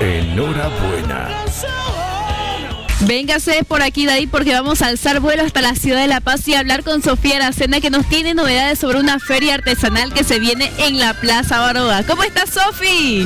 Enhorabuena. Véngase por aquí, David, porque vamos a alzar vuelo hasta la ciudad de La Paz y hablar con Sofía Aracena, que nos tiene novedades sobre una feria artesanal que se viene en la Plaza Baroa. ¿Cómo estás, Sofi?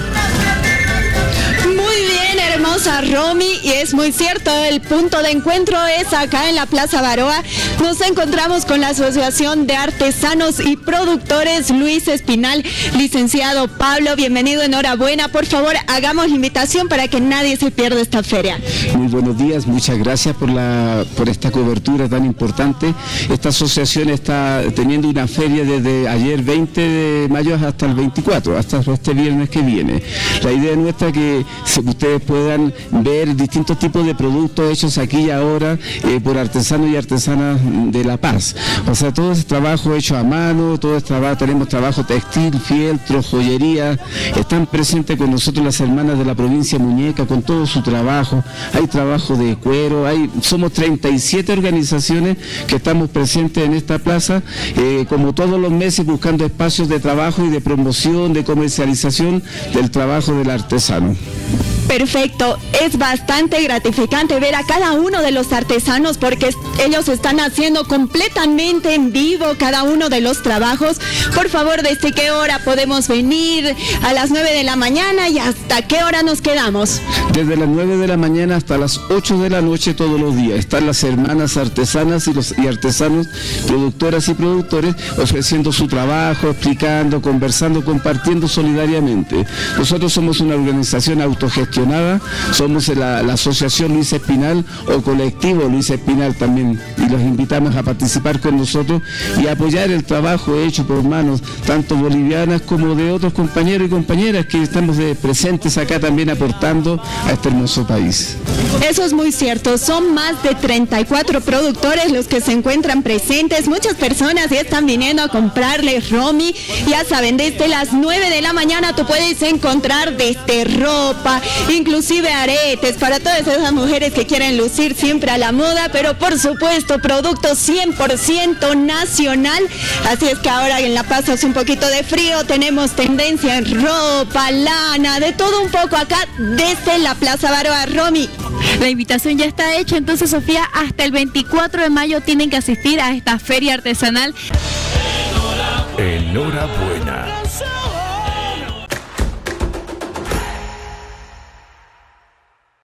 Muy bien, hermosa Romy, y es muy cierto, el punto de encuentro es acá en la Plaza Baroa. Nos encontramos con la Asociación de Artesanos y Productores Luis Espinal. Licenciado Pablo, bienvenido, enhorabuena. Por favor, hagamos la invitación para que nadie se pierda esta feria. Muy buenos días, muchas gracias por esta cobertura tan importante. Esta asociación está teniendo una feria desde ayer 20 de mayo hasta el 24, hasta este viernes que viene. La idea nuestra es que ustedes puedan ver distintos tipos de productos hechos aquí y ahora por artesanos y artesanas de La Paz. O sea, todo ese trabajo hecho a mano, todo este trabajo, tenemos trabajo textil, fieltro, joyería. Están presentes con nosotros las hermanas de la provincia Muñeca con todo su trabajo. Hay trabajo de cuero, somos 37 organizaciones que estamos presentes en esta plaza, como todos los meses buscando espacios de trabajo y de promoción, de comercialización del trabajo del artesano. Perfecto, es bastante gratificante ver a cada uno de los artesanos porque ellos están haciendo completamente en vivo cada uno de los trabajos. Por favor, ¿desde qué hora podemos venir? ¿A las 9 de la mañana y hasta qué hora nos quedamos? Desde las 9 de la mañana hasta las 8 de la noche todos los días. Están las hermanas artesanas y artesanos, productoras y productores ofreciendo su trabajo, explicando, conversando, compartiendo solidariamente. Nosotros somos una organización autogestionada. Somos la Asociación Luis Espinal o Colectivo Luis Espinal también, y los invitamos a participar con nosotros y a apoyar el trabajo hecho por manos tanto bolivianas como de otros compañeros y compañeras que estamos presentes acá también aportando a este hermoso país. Eso es muy cierto, son más de 34 productores los que se encuentran presentes, muchas personas ya están viniendo a comprarles Romy. Ya saben, desde las 9 de la mañana tú puedes encontrar desde ropa, inclusive aretes para todas esas mujeres que quieren lucir siempre a la moda, pero por supuesto producto 100% nacional. Así es que ahora en La Paz hace un poquito de frío, tenemos tendencia en ropa, lana, de todo un poco acá desde la Plaza Baroa. Romy, la invitación ya está hecha, entonces, Sofía, hasta el 24 de mayo tienen que asistir a esta feria artesanal. Enhorabuena.